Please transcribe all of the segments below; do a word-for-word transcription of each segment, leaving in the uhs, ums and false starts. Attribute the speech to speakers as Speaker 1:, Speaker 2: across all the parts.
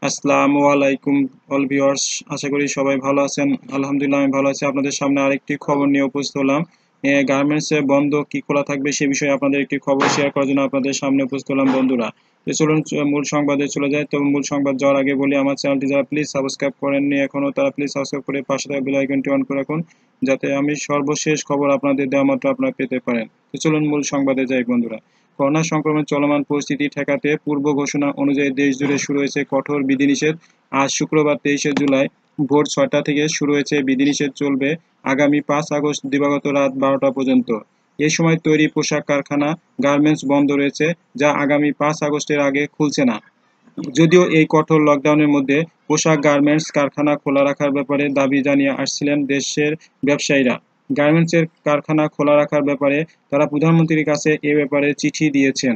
Speaker 1: আসসালামু আলাইকুম all viewers, আশা করি সবাই ভালো আছেন। আলহামদুলিল্লাহ আমি ভালো আছি। আপনাদের সামনে আরেকটি খবর নিয়ে উপস্থিত হলাম। গার্মেন্টস এ বন্ধ কি খোলা থাকবে সে বিষয়ে আপনাদের একটি খবর শেয়ার করার জন্য আপনাদের সামনে উপস্থিত হলাম বন্ধুরা। তো চলুন মূল সংবাদে চলে যায়। তো মূল সংবাদ যাওয়ার আগে বলি, আমার চ্যানেলটি যারা প্লিজ সাবস্ক্রাইব করেননি এখনো তারা প্লিজ সাবস্ক্রাইব করে পাশে থাকা বেল আইকনটি অন করে রাখুন, যাতে আমি সর্বশেষ খবর আপনাদের দেওয়া মাত্র আপনারা পেতে পারেন। তো চলুন মূল সংবাদে যাই বন্ধুরা। করোনা সংক্রমণের চলমান পরিস্থিতি ঠেকাতে পূর্ব ঘোষণা অনুযায়ী দেশজুড়ে শুরু হয়েছে কঠোর বিধিনিষেধ। আজ শুক্রবার তেইশে জুলাই ভোর ছয়টা থেকে শুরু হয়েছে বিধিনিষেধ, চলবে আগামী পাঁচ আগস্ট দিবাগত রাত বারোটা পর্যন্ত। এ সময় তৈরি পোশাক কারখানা, গার্মেন্টস বন্ধ রয়েছে, যা আগামী পাঁচ আগস্টের আগে খুলছে না। যদিও এই কঠোর লকডাউনের মধ্যে পোশাক গার্মেন্টস কারখানা খোলা রাখার ব্যাপারে দাবি জানিয়ে আসছিলেন দেশের ব্যবসায়ীরা। গার্মেন্টসের কারখানা খোলা রাখার ব্যাপারে তারা প্রধানমন্ত্রীর কাছে এ ব্যাপারে চিঠি দিয়েছেন।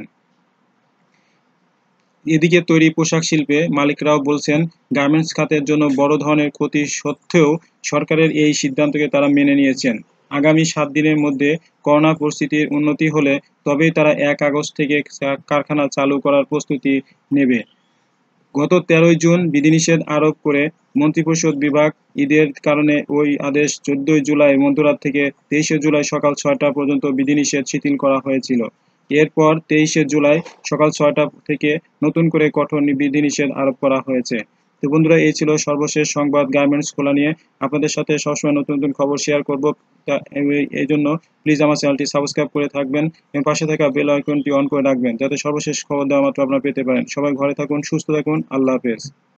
Speaker 1: এদিকে তৈরি পোশাক শিল্পে মালিকরাও বলছেন, গার্মেন্টস খাতের জন্য বড় ধরনের ক্ষতি সত্ত্বেও সরকারের এই সিদ্ধান্তকে তারা মেনে নিয়েছেন। আগামী সাত দিনের মধ্যে করোনা পরিস্থিতির উন্নতি হলে তবেই তারা এক আগস্ট থেকে কারখানা চালু করার প্রস্তুতি নেবে। গত তেরোই জুন বিধিনিষেধ আরোপ করে মন্ত্রিপরিষদ বিভাগ ঈদের কারণে ওই আদেশ চোদ্দই জুলাই মধ্যরাত থেকে তেইশে জুলাই সকাল ছয়টা পর্যন্ত বিধিনিষেধ শিথিল করা হয়েছিল। এরপর তেইশে জুলাই সকাল ছয়টা থেকে নতুন করে কঠোর বিধিনিষেধ আরোপ করা হয়েছে। তো বন্ধুরা, এই ছিল সর্বশেষ সংবাদ গার্মেন্টস খোলা নিয়ে। আপনাদের সাথে সবসময় নতুন নতুন খবর শেয়ার করব, এই জন্য প্লিজ আমার চ্যানেলটি সাবস্ক্রাইব করে থাকবেন এবং পাশে থাকা বেল আইকনটি অন করে রাখবেন, যাতে সর্বশেষ খবর দেওয়া মাত্র আপনারা পেতে পারেন। সবাই ঘরে থাকুন, সুস্থ থাকুন, আল্লাহ হাফেজ।